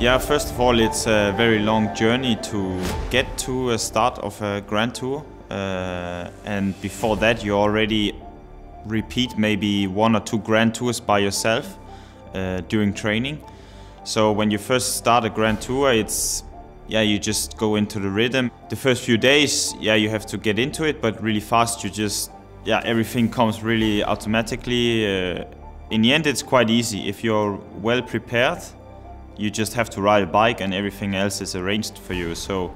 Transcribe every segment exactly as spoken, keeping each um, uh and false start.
Yeah, first of all, it's a very long journey to get to a start of a Grand Tour. Uh, and before that, you already repeat maybe one or two Grand Tours by yourself uh, during training. So when you first start a Grand Tour, it's, yeah, you just go into the rhythm. The first few days, yeah, you have to get into it, but really fast you just, yeah, everything comes really automatically. Uh, in the end, it's quite easy. If you're well prepared, you just have to ride a bike and everything else is arranged for you. So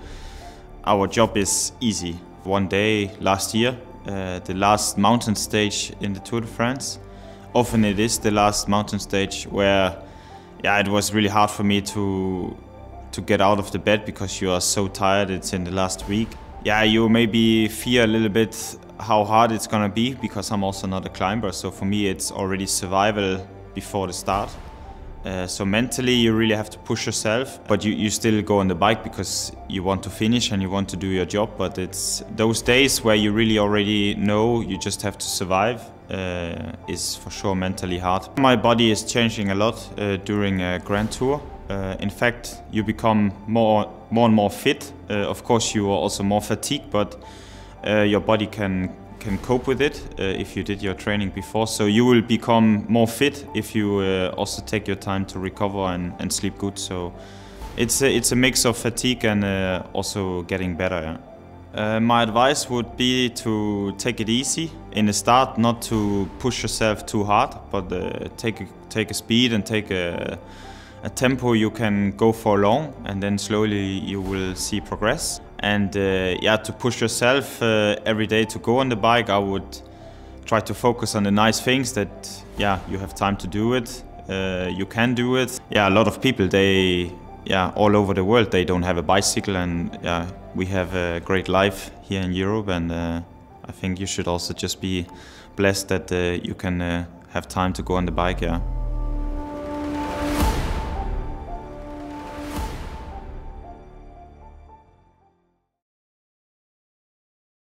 our job is easy. One day last year, uh, the last mountain stage in the Tour de France. Often it is the last mountain stage where, yeah, it was really hard for me to to get out of the bed because you are so tired. It's in the last week. Yeah, you maybe fear a little bit how hard it's gonna be because I'm also not a climber. So for me, it's already survival before the start. Uh, so mentally you really have to push yourself, but you, you still go on the bike because you want to finish and you want to do your job. But it's those days where you really already know you just have to survive uh, is for sure mentally hard. My body is changing a lot uh, during a Grand Tour. Uh, in fact, you become more, more and more fit. Uh, of course, you are also more fatigued, but uh, your body can can cope with it uh, if you did your training before. So you will become more fit if you uh, also take your time to recover and, and sleep good. So it's a, it's a mix of fatigue and uh, also getting better. Yeah. Uh, my advice would be to take it easy in the start, not to push yourself too hard, but uh, take, a, take a speed and take a, a tempo you can go for long, and then slowly you will see progress. And uh, yeah, to push yourself uh, every day to go on the bike, I would try to focus on the nice things that, yeah, you have time to do it, uh, you can do it. Yeah, a lot of people, they, yeah, all over the world, they don't have a bicycle, and yeah, we have a great life here in Europe, and uh, I think you should also just be blessed that uh, you can uh, have time to go on the bike, yeah.